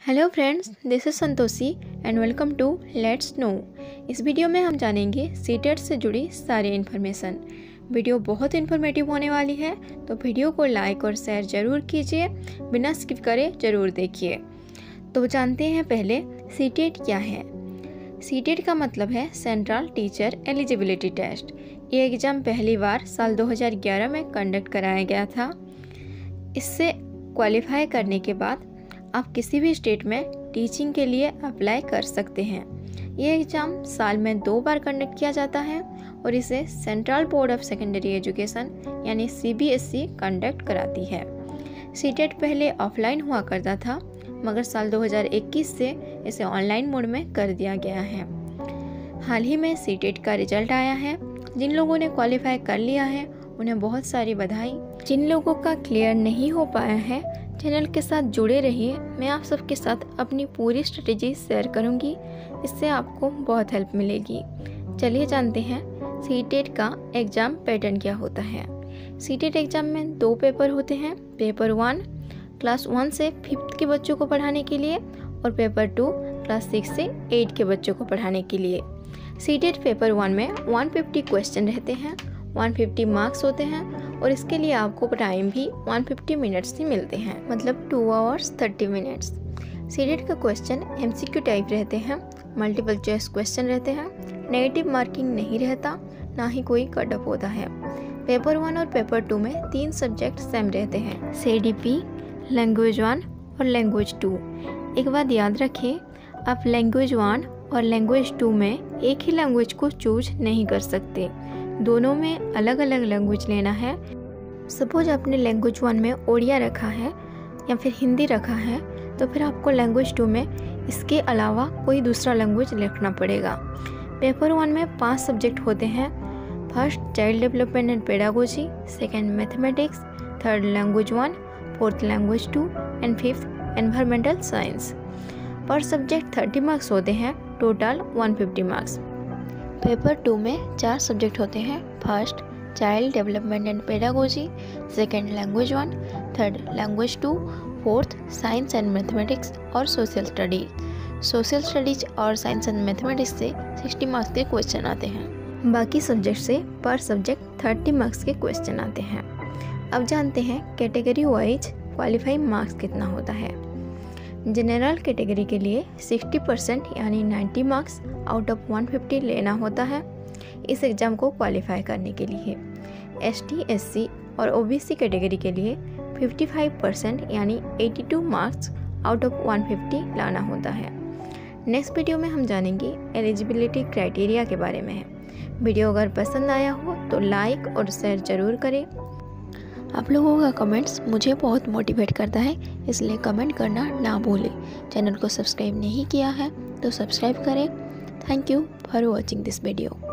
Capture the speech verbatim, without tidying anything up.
Hello friends, this is Santoshi and welcome to let's know. इस video में हम जानेंगे सीटेट से जुड़ी सारी इन्फॉर्मेशन। वीडियो बहुत इन्फॉर्मेटिव होने वाली है, तो वीडियो को लाइक और शेयर ज़रूर कीजिए, बिना स्किप करे ज़रूर देखिए। तो जानते हैं पहले सीटेट क्या है। सीटेट का मतलब है सेंट्रल टीचर एलिजिबिलिटी टेस्ट। ये एग्ज़ाम पहली बार साल दो हज़ार ग्यारह में कंडक्ट कराया गया था। इससे क्वालिफाई करने के बाद आप किसी भी स्टेट में टीचिंग के लिए अप्लाई कर सकते हैं। ये एग्ज़ाम साल में दो बार कंडक्ट किया जाता है और इसे central board of secondary education यानी C B S E conduct कराती है। सीटेट पहले ऑफलाइन हुआ करता था, मगर साल दो हज़ार इक्कीस से इसे ऑनलाइन मोड में कर दिया गया है। हाल ही में सीटेट का रिजल्ट आया है। जिन लोगों ने क्वालिफाई कर लिया है उन्हें बहुत सारी बधाई। जिन लोगों का क्लियर नहीं हो पाया है, चैनल के साथ जुड़े रहिए। मैं आप सबके साथ अपनी पूरी स्ट्रेटेजी शेयर करूंगी, इससे आपको बहुत हेल्प मिलेगी। चलिए जानते हैं सीटेट का एग्ज़ाम पैटर्न क्या होता है। सीटेट एग्ज़ाम में दो पेपर होते हैं। पेपर वन क्लास वन से फिफ्थ के बच्चों को पढ़ाने के लिए और पेपर टू क्लास सिक्स से एट के बच्चों को पढ़ाने के लिए। सीटेट पेपर वन में एक सौ पचास क्वेश्चन रहते हैं, एक सौ पचास मार्क्स होते हैं और इसके लिए आपको टाइम भी एक सौ पचास मिनट्स ही मिलते हैं, मतलब two hours thirty minutes. CTET का question M C Q type रहते हैं, मल्टीपल चॉइस क्वेश्चन रहते हैं, नेगेटिव मार्किंग नहीं रहता, ना ही कोई कट ऑफ होता है। पेपर वन और पेपर टू में तीन सब्जेक्ट सेम रहते हैं, C D P, language one और लैंग्वेज टू। एक बात याद रखें, आप लैंग्वेज वन और लैंग्वेज टू में एक ही लैंग्वेज को चूज नहीं कर सकते, दोनों में अलग अलग लैंग्वेज लेना है। सपोज आपने लैंग्वेज वन में ओडिया रखा है या फिर हिंदी रखा है, तो फिर आपको लैंग्वेज टू में इसके अलावा कोई दूसरा लैंग्वेज लिखना पड़ेगा। पेपर वन में पांच सब्जेक्ट होते हैं। First child development and pedagogy, second mathematics, third language one, fourth language two and fifth environmental science. पर सब्जेक्ट थर्टी मार्क्स होते हैं, total one fifty marks. Paper two में चार सब्जेक्ट होते हैं। First child development and pedagogy, second language one, third language two, fourth science and mathematics और social studies. Social studies और science and mathematics से sixty marks के question आते हैं। बाकी सब्जेक्ट से पर सब्जेक्ट थर्टी मार्क्स के क्वेश्चन आते हैं। अब जानते हैं कैटेगरी वाइज क्वालिफाइंग मार्क्स कितना होता है। जनरल कैटेगरी के लिए सिक्सटी परसेंट यानी ninety marks out of one fifty लेना होता है इस एग्ज़ाम को क्वालिफाई करने के लिए। एस टी, एस सी और ओ बी सी कैटेगरी के लिए पचपन परसेंट यानी बयासी marks out of one fifty लाना होता है। नेक्स्ट वीडियो में हम जानेंगे एलिजिबिलिटी क्राइटेरिया के बारे में। वीडियो अगर पसंद आया हो तो लाइक और शेयर ज़रूर करें। आप लोगों का कमेंट्स मुझे बहुत मोटिवेट करता है, इसलिए कमेंट करना ना भूलें। चैनल को सब्सक्राइब नहीं किया है तो सब्सक्राइब करें। Thank you for watching this video.